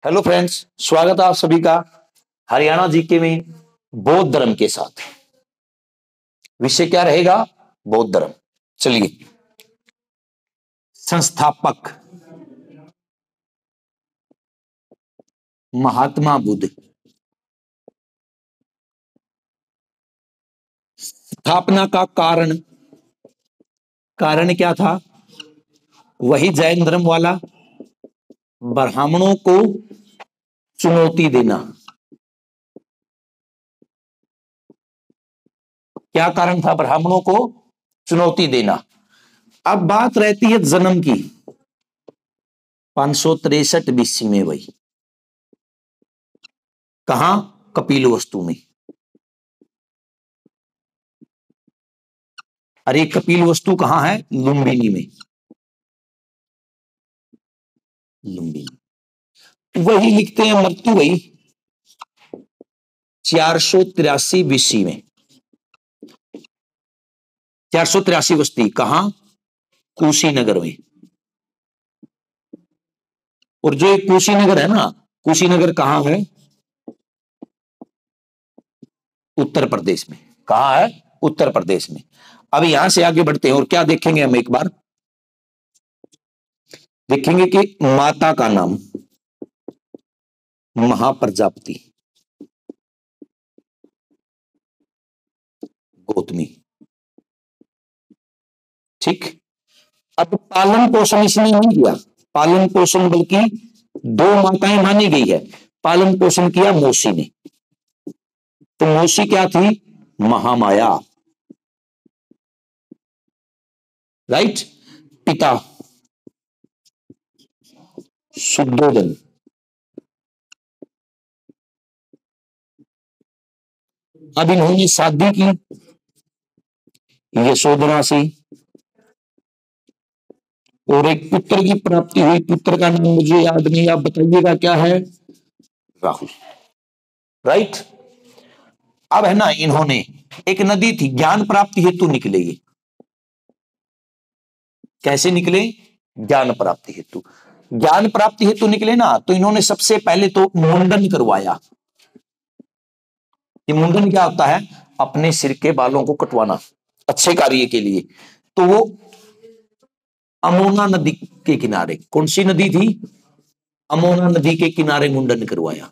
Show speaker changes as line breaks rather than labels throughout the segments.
Hello friends, स्वागत है आप सभी का हरियाणा जीके में बौद्ध धर्म के साथ। विषय क्या रहेगा? बौद्ध धर्म। चलिए, संस्थापक महात्मा बुद्ध। स्थापना का कारण क्या था? वही जैन धर्म वाला, ब्राह्मणों को चुनौती देना। क्या कारण था? ब्राह्मणों को चुनौती देना। अब बात रहती है जन्म की। 563 बीसी में भाई, कहां? कपिलवस्तु में। अरे कपिलवस्तु कहां है? लुम्बिनी में। लुम्बिनी। वही लिखते हैं मृत्यु हुई 483 बीसी में। 483 बस्ती कहां? कुशीनगर में। और जो एक कुशीनगर है ना, कुशीनगर कहां है? उत्तर प्रदेश में। कहां है? उत्तर प्रदेश में। अब यहां से आगे बढ़ते हैं और क्या देखेंगे हम? एक बार देखेंगे कि माता का नाम महाप्रजापति, गौतमी। ठीक। अब पालन पोषण इसने नहीं किया, पालन पोषण बल्कि दो माताएं मानी गई है। पालन पोषण किया मौसी ने। तो मौसी क्या थी? महामाया। राइट। पिता शुद्धोदन। अब इन्होंने शादी की यशोधरा से और एक पुत्र की प्राप्ति हुई। पुत्र का नाम मुझे याद नहीं, आप बताइएगा क्या है? राहुल। राइट। अब है ना, इन्होंने एक नदी थी, ज्ञान प्राप्ति हेतु निकले ये। कैसे निकले? ज्ञान प्राप्ति हेतु। ज्ञान प्राप्ति हेतु निकले ना, तो इन्होंने सबसे पहले तो मुंडन करवाया। ये मुंडन क्या होता है? अपने सिर के बालों को कटवाना अच्छे कार्य के लिए। तो वो अमोना नदी के किनारे, कौन सी नदी थी? अमोना नदी के किनारे मुंडन करवाया।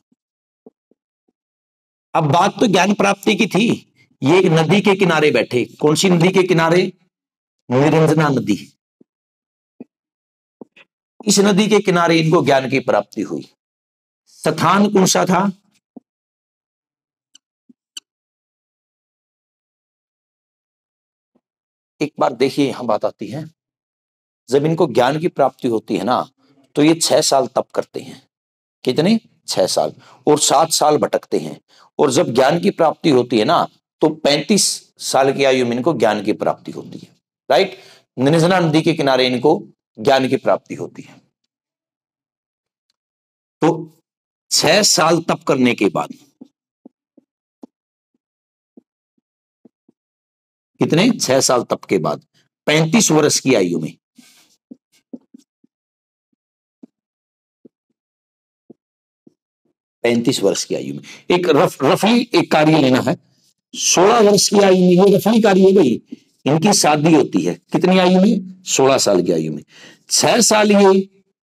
अब बात तो ज्ञान प्राप्ति की थी। ये एक नदी के किनारे बैठे। कौन सी नदी के किनारे? निरंजना नदी। इस नदी के किनारे इनको ज्ञान की प्राप्ति हुई। स्थान कौन सा था? एक बार देखिए, यहां बात आती है, जब इनको ज्ञान की प्राप्ति होती है ना, तो ये 6 साल तप करते हैं। कितने? 6 साल। और 7 साल भटकते हैं। और जब ज्ञान की प्राप्ति होती है ना, तो 35 साल की आयु में इनको ज्ञान की प्राप्ति होती है। राइट। निरंजना नदी के किनारे इनको ज्ञान की प्राप्ति होती है। तो 6 साल तप करने के बाद, कितने? 6 साल तप के बाद 35 वर्ष की आयु में, 35 वर्ष की आयु में एक रफली एक कार्य लेना है। 16 वर्ष की आयु में, ये रफली कार्य है भाई, इनकी शादी होती है। कितनी आयु में? 16 साल की आयु में। 6 साल ये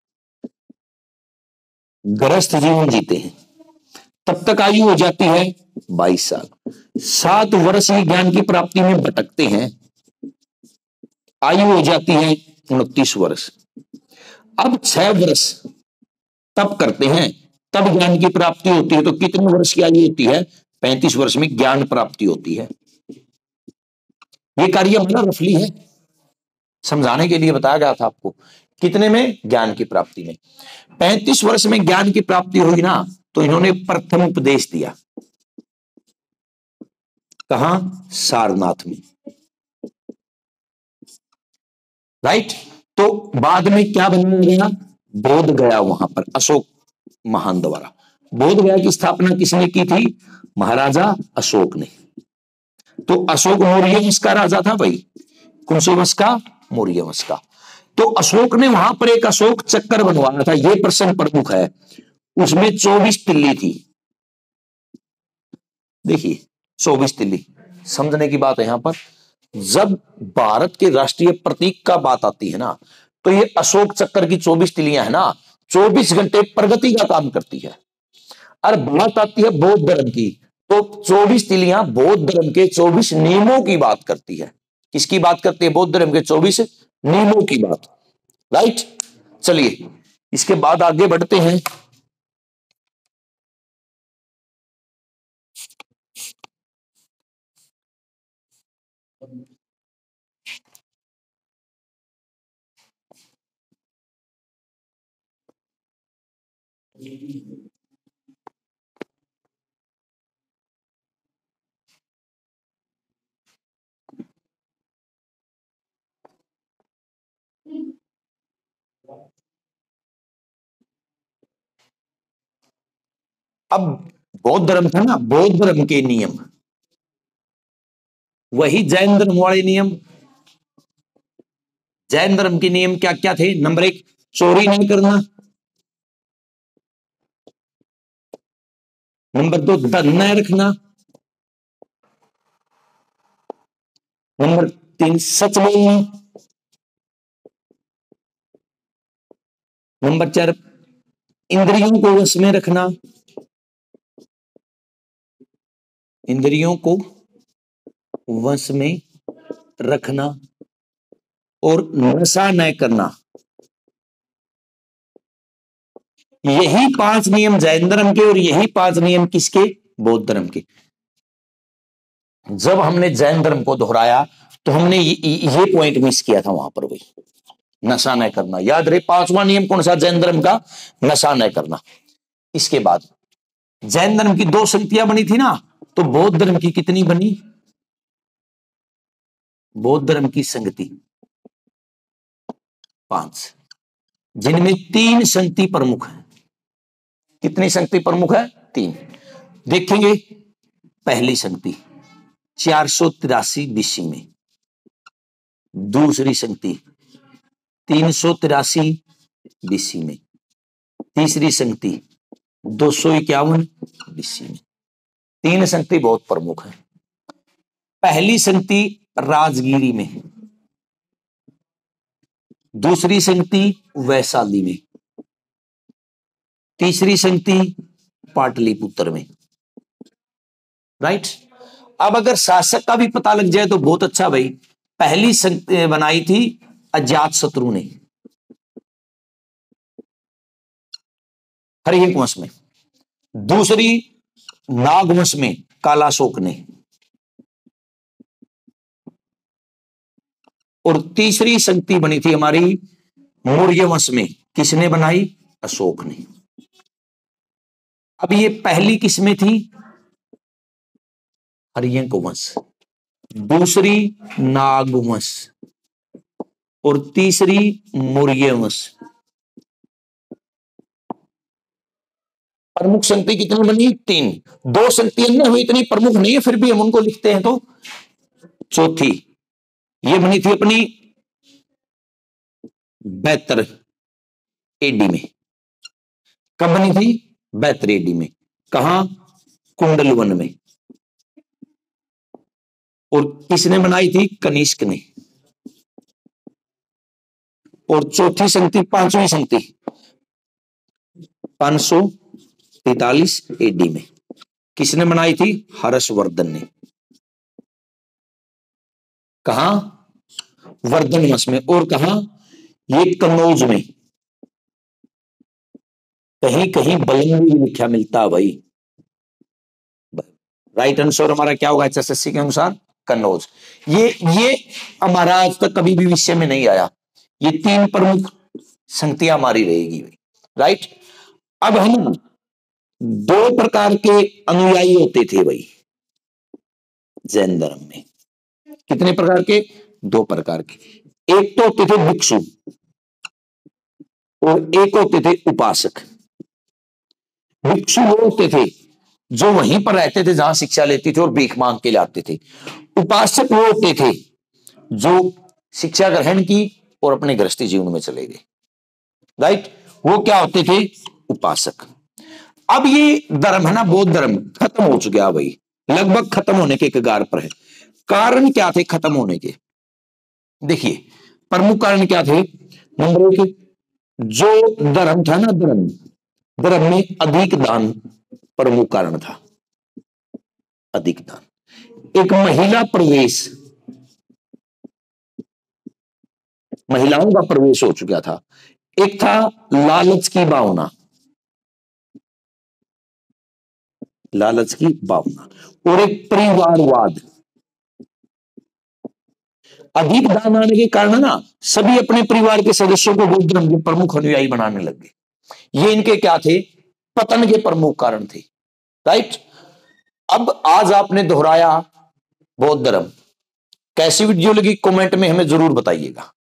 गृहस्थ जीवन जीते हैं, तब तक आयु हो जाती है 22 साल। 7 वर्ष ही ज्ञान की प्राप्ति में भटकते हैं, आयु हो जाती है 29 वर्ष। अब 6 वर्ष तप करते हैं, तब ज्ञान की प्राप्ति होती है। तो कितने वर्ष की आयु होती है? 35 वर्ष में ज्ञान प्राप्ति होती है। ये कार्य हमारा रफली है, समझाने के लिए बताया गया था आपको। कितने में? ज्ञान की प्राप्ति में। 35 वर्ष में ज्ञान की प्राप्ति हुई ना, तो इन्होंने प्रथम उपदेश दिया। कहां? सारनाथ में। राइट। तो बाद में क्या बनाया गया? बोध गया। वहां पर अशोक महान द्वारा बोध गया की स्थापना किसने की थी? महाराजा अशोक ने। तो अशोक मौर्य वंश का राजा था भाई। कौन से वंश का? मौर्य वंश का। तो अशोक ने वहां पर एक अशोक चक्कर बनवाया था। यह प्रश्न प्रमुख है। उसमें 24 तिल्ली थी। देखिए 24 तिल्ली, समझने की बात है यहां पर। जब भारत के राष्ट्रीय प्रतीक का बात आती है ना, तो ये अशोक चक्र की 24 तिल्लियां है ना, 24 घंटे प्रगति का काम करती है। और बात आती है बौद्ध धर्म की, तो 24 तिल्लियां बौद्ध धर्म के 24 नियमों की बात करती है। किसकी बात करती है? बौद्ध धर्म के 24 नियमों की बात। राइट, चलिए इसके बाद आगे बढ़ते हैं। अब बौद्ध धर्म था ना, बौद्ध धर्म के नियम वही जैन धर्म वाले नियम। जैन धर्म के नियम क्या क्या थे? नंबर 1, चोरी नहीं करना। नंबर 2, धन न रखना। नंबर 3, सच बोलना। नंबर 4, इंद्रियों को वश में रखना। इंद्रियों को वश में रखना और नशा न करना। यही 5 नियम जैन धर्म के और यही 5 नियम किसके? बौद्ध धर्म के। जब हमने जैन धर्म को दोहराया तो हमने ये पॉइंट मिस किया था वहां पर, वही नशा न करना। याद रहे 5वां नियम कौन सा जैन धर्म का? नशा न करना। इसके बाद जैन धर्म की 2 संगतियां बनी थी ना, तो बौद्ध धर्म की कितनी बनी? बौद्ध धर्म की संगति 5, जिनमें 3 संगति प्रमुख है। कितनी संगति प्रमुख है? 3। देखेंगे पहली संगति 483 बीसी में, दूसरी संगति 383 बीसी में, तीसरी संगति 251 बीसी में। 3 संगति बहुत प्रमुख है। पहली संगति राजगिरी में, दूसरी संगति वैशाली में, तीसरी संगति पाटलिपुत्र में। राइट, अब अगर शासक का भी पता लग जाए तो बहुत अच्छा भाई। पहली संगति बनाई थी अजातशत्रु ने हरिहंक वंश में, दूसरी नागवंश में कालाशोक ने, और तीसरी संगति बनी थी हमारी मौर्य वंश में। किसने बनाई? अशोक ने। अब ये पहली किसमें थी? हरिहंक वंश, दूसरी नागवंश और तीसरी मौर्य वंश। प्रमुख संगति कितनी बनी? 3। 2 संगति अन्य हुई, इतनी प्रमुख नहीं है, फिर भी हम उनको लिखते हैं। तो चौथी ये बनी थी अपनी 72 एडी में। कब बनी थी? 72 एडी में। कहां? कुंडल वन में। और किसने बनाई थी? कनिष्क ने। और चौथी संगति, 5वीं संगति 543 एडी में किसने बनाई थी? हर्षवर्धन ने। कहां? वर्धन वंश में। और कहां? ये कन्नौज में। कहीं कहीं बलंग भी लिखा मिलता है भाई। राइट आंसर हमारा क्या होगा एचएसएससी के अनुसार? कन्नौज। ये हमारा आज तक कभी भी विषय में नहीं आया। ये 3 प्रमुख संगतियां हमारी रहेगी। राइट, अब हम 2 प्रकार के अनुयायी होते थे भाई जैन धर्म में। कितने प्रकार के? 2 प्रकार के। एक तो होते थे भिक्षु और एक होते थे उपासक। भिक्षु वो होते थे जो वहीं पर रहते थे जहां शिक्षा लेती थी और भीख मांग के लाते थे। उपासक वो होते थे जो शिक्षा ग्रहण की और अपने गृहस्थी जीवन में चले गए। राइट, वो क्या होते थे? उपासक। अब ये धर्म है ना, बौद्ध धर्म खत्म हो चुका भाई, लगभग खत्म होने के कगार पर है। कारण क्या थे खत्म होने के? देखिए प्रमुख कारण क्या थे। नंबर एक, जो धर्म था ना, धर्म में अधिक दान प्रमुख कारण था, अधिक दान। एक महिला प्रवेश, महिलाओं का प्रवेश हो चुका था। एक था लालच की भावना, लालच की भावना, और एक परिवारवाद। अधिक दान आने के कारण ना सभी अपने परिवार के सदस्यों को बौद्ध धर्म के प्रमुख अनुयायी बनाने लग गए। ये इनके क्या थे, पतन के प्रमुख कारण थे। राइट। अब आज आपने दोहराया बौद्ध धर्म, कैसी वीडियो लगी कमेंट में हमें जरूर बताइएगा।